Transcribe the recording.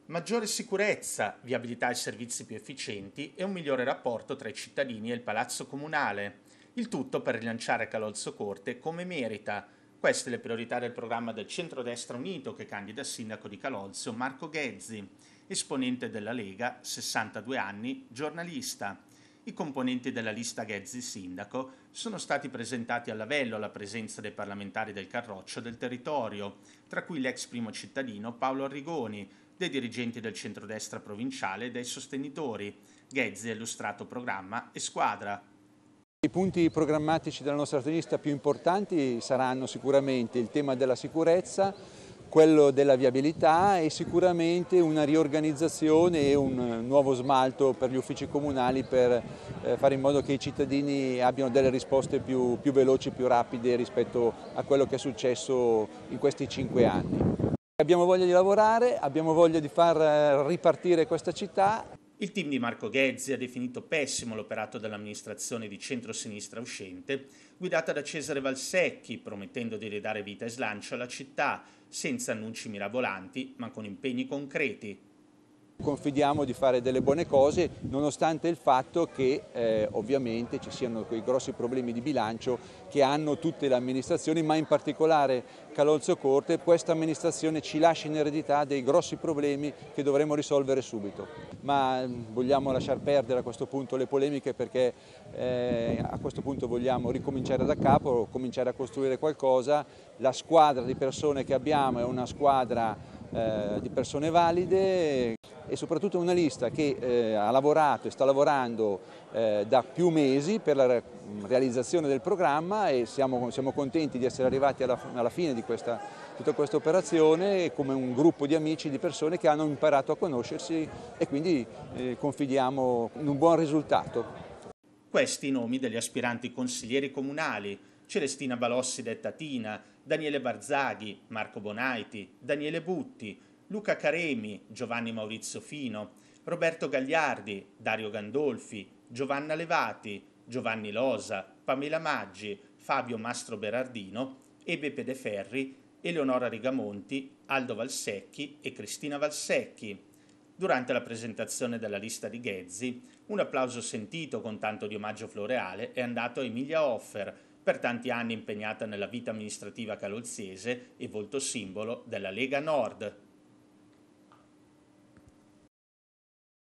Maggiore sicurezza, viabilità e servizi più efficienti e un migliore rapporto tra i cittadini e il Palazzo Comunale. Il tutto per rilanciare Calolzo Corte come merita. Queste le priorità del programma del Centrodestra Unito che candida sindaco di Calolzo Marco Ghezzi, esponente della Lega, 62 anni, giornalista. I componenti della lista Ghezzi Sindaco sono stati presentati a Lavello alla presenza dei parlamentari del Carroccio del territorio, tra cui l'ex primo cittadino Paolo Arrigoni, dei dirigenti del centrodestra provinciale e dei sostenitori. Ghezzi ha illustrato programma e squadra. I punti programmatici della nostra lista più importanti saranno sicuramente il tema della sicurezza, quello della viabilità e sicuramente una riorganizzazione e un nuovo smalto per gli uffici comunali per fare in modo che i cittadini abbiano delle risposte più veloci, più rapide rispetto a quello che è successo in questi 5 anni. Abbiamo voglia di lavorare, abbiamo voglia di far ripartire questa città. Il team di Marco Ghezzi ha definito pessimo l'operato dell'amministrazione di centrosinistra uscente, guidata da Cesare Valsecchi, promettendo di ridare vita e slancio alla città, senza annunci mirabolanti, ma con impegni concreti. Confidiamo di fare delle buone cose, nonostante il fatto che ovviamente ci siano quei grossi problemi di bilancio che hanno tutte le amministrazioni, ma in particolare Calolzo Corte. Questa amministrazione ci lascia in eredità dei grossi problemi che dovremo risolvere subito. Ma vogliamo lasciar perdere a questo punto le polemiche perché a questo punto vogliamo ricominciare da capo, cominciare a costruire qualcosa. La squadra di persone che abbiamo è una squadra di persone valide e soprattutto una lista che ha lavorato e sta lavorando da più mesi per la realizzazione del programma e siamo contenti di essere arrivati alla fine di tutta questa operazione come un gruppo di amici, di persone che hanno imparato a conoscersi e quindi confidiamo in un buon risultato. Questi i nomi degli aspiranti consiglieri comunali: Celestina Balossi detta Tina, Daniele Barzaghi, Marco Bonaiti, Daniele Butti, Luca Caremi, Giovanni Maurizio Fino, Roberto Gagliardi, Dario Gandolfi, Giovanna Levati, Giovanni Losa, Pamela Maggi, Fabio Mastro Berardino, Ebe Pedeferri, Eleonora Rigamonti, Aldo Valsecchi e Cristina Valsecchi. Durante la presentazione della lista di Ghezzi, un applauso sentito con tanto di omaggio floreale è andato a Emilia Offer, per tanti anni impegnata nella vita amministrativa calolziese e volto simbolo della Lega Nord.